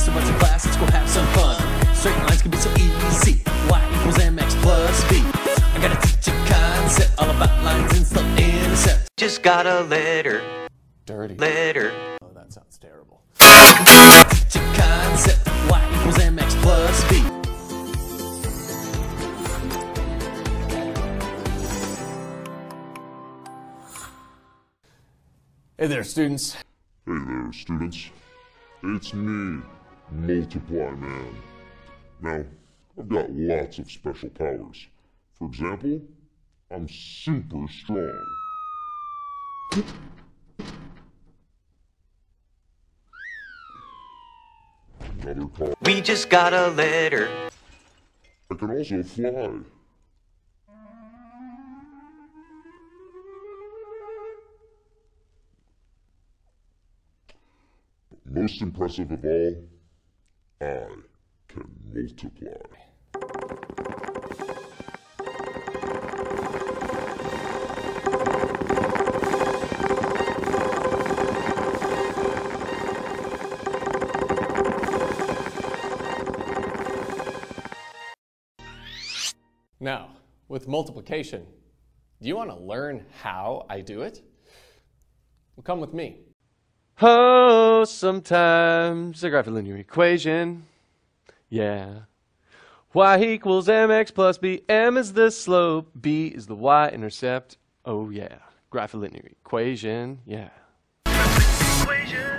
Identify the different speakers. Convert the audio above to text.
Speaker 1: so much in class, let's go have some fun. Straight lines can be so easy. Y equals mx plus b. I gotta teach a concept all about lines and slope intercept. Just got a letter.
Speaker 2: Dirty.
Speaker 1: Letter.
Speaker 2: Oh, that sounds terrible.
Speaker 1: Teach a concept. Y equals mx plus b.
Speaker 2: Hey there, students.
Speaker 3: Hey there, students. It's me, Multiply Man. Now, I've got lots of special powers. For example, I'm super strong. Another call.
Speaker 1: We just got a letter.
Speaker 3: I can also fly. Most impressive of all, I can multiply.
Speaker 2: Now, with multiplication, do you want to learn how I do it? Well, come with me.
Speaker 4: Oh, sometimes I graph a linear equation. Yeah. Y equals mx plus b. M is the slope. B is the y-intercept. Oh, yeah. Graph a linear equation. Yeah.
Speaker 1: Equation.